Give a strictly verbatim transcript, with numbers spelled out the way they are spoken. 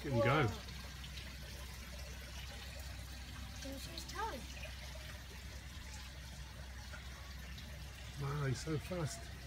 Look at him go. There's his toe. Wow, he's so fast.